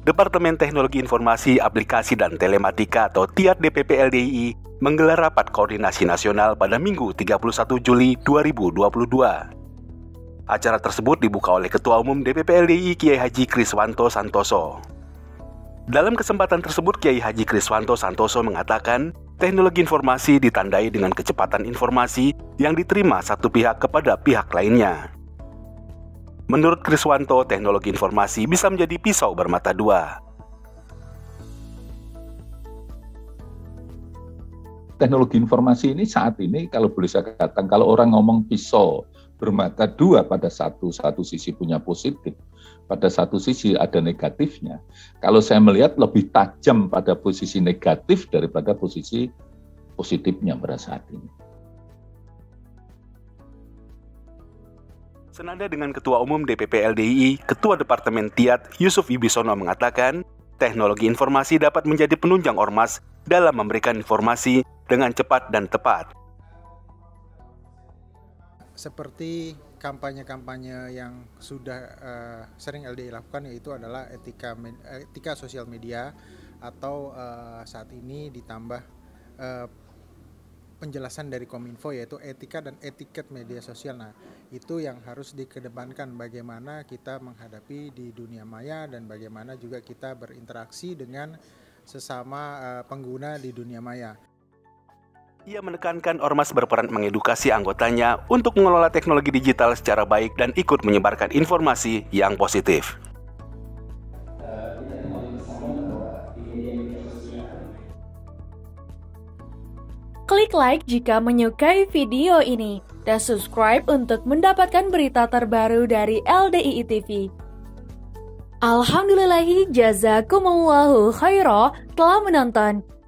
Departemen Teknologi Informasi, Aplikasi, dan Telematika atau TIAT DPP LDII menggelar rapat koordinasi nasional pada Minggu 31 Juli 2022. Acara tersebut dibuka oleh Ketua Umum DPP LDII Kiai Haji Kriswanto Santoso. Dalam kesempatan tersebut, Kiai Haji Kriswanto Santoso mengatakan, teknologi informasi ditandai dengan kecepatan informasi yang diterima satu pihak kepada pihak lainnya. Menurut Kriswanto, teknologi informasi bisa menjadi pisau bermata dua. Teknologi informasi ini saat ini, kalau boleh saya katakan, kalau orang ngomong pisau bermata dua, pada satu sisi punya positif, pada satu sisi ada negatifnya. Kalau saya melihat lebih tajam pada posisi negatif daripada posisi positifnya pada saat ini. Senada dengan Ketua Umum DPP LDII, Ketua Departemen TIAT Yusuf Wibisono mengatakan, teknologi informasi dapat menjadi penunjang ormas dalam memberikan informasi dengan cepat dan tepat. Seperti kampanye-kampanye yang sudah sering LDII lakukan, yaitu adalah etika sosial media, atau saat ini ditambah penjelasan dari Kominfo, yaitu etika dan etiket media sosial. Nah, itu yang harus dikedepankan, bagaimana kita menghadapi di dunia maya dan bagaimana juga kita berinteraksi dengan sesama pengguna di dunia maya. Ia menekankan ormas berperan mengedukasi anggotanya untuk mengelola teknologi digital secara baik dan ikut menyebarkan informasi yang positif. Klik like jika menyukai video ini dan subscribe untuk mendapatkan berita terbaru dari LDII TV. Alhamdulillahi jazakumullahu khairah telah menonton.